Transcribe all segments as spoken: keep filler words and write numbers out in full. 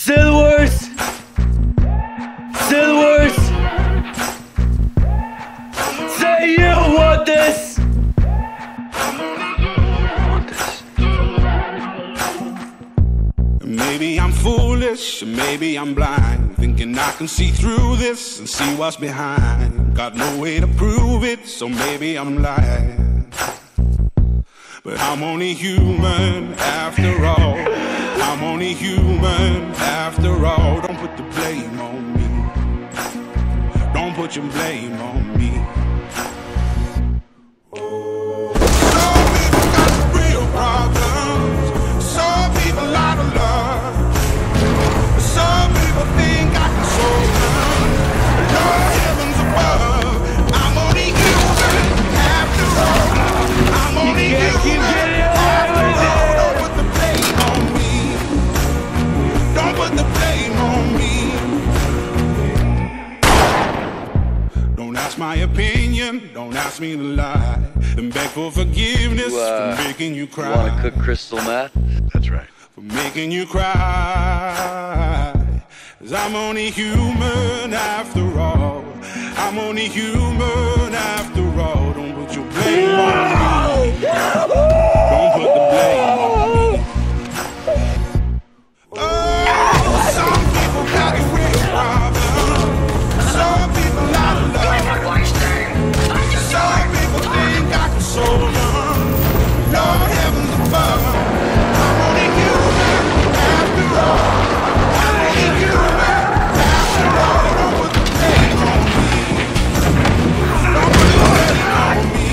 Say the words. Say the words. Say you want this. Maybe I'm foolish, maybe I'm blind, thinking I can see through this and see what's behind. Got no way to prove it, so maybe I'm lying. But I'm only human after all. I'm only human after all. Don't put the blame on me. Don't put your blame on me. Some people got real problems. Some people out of love. Some people think I can solve them. Lord, heavens above, I'm only human after all. I'm only human after all. Don't put the blame on me. Don't put the blame on me. Don't ask my opinion. Don't ask me to lie. And beg for forgiveness You, uh, for making you cry. You wanna cook crystal meth? That's right. For making you cry. 'Cause I'm only human after all. I'm only human after all. Don't put your blame on me. Don't put the blame on me. Oh, some people got real problems. Some people out of love. Some people think I can solve them. Lord, heavens above, I'm only human after all. I'm only human after all. Don't put the blame on me. Don't put the blame on me.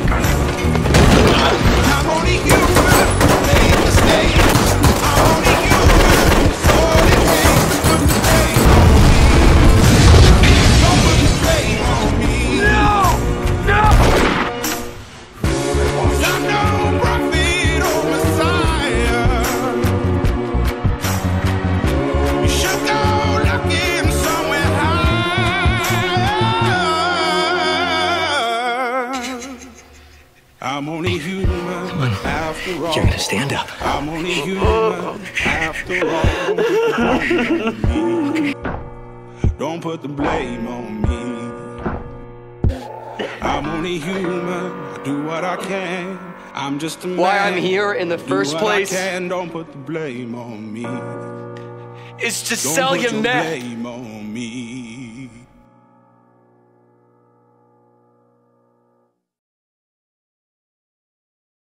I'm only human, made mistakes. I'm only human, so all it takes to put the blame on me. Don't put the blame on me. No! No! 'Cause I'm no prophet or Messiah. You should go looking somewhere higher. I'm only human after all. You're gonna stand up. I'm only human after all. Don't put the blame on me. I'm only human. I do what I can. I'm just a man. Why I'm here in the Do first what place I can. Don't put the blame on me. is to Don't sell put you your meth. blame on me.